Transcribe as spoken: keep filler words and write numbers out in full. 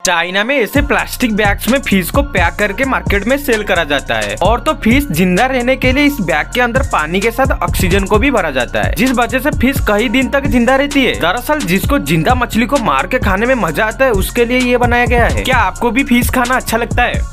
China में ऐसे plastic bags में फिश को पैक करके मार्केट में सेल करा जाता है। और तो फिश जिंदा रहने के लिए इस बैग के अंदर पानी के साथ ऑक्सीजन को भी भरा जाता है, जिस वजह से फिश कई दिन तक जिंदा रहती है। दरअसल जिसको जिंदा मछली को मार के खाने में मजा आता है उसके लिए ये बनाया गया है। क्या आपको भी फिश खाना अच्छा लगता है?